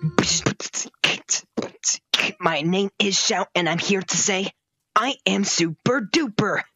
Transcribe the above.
My name is Xiao, and I'm here to say I am super duper.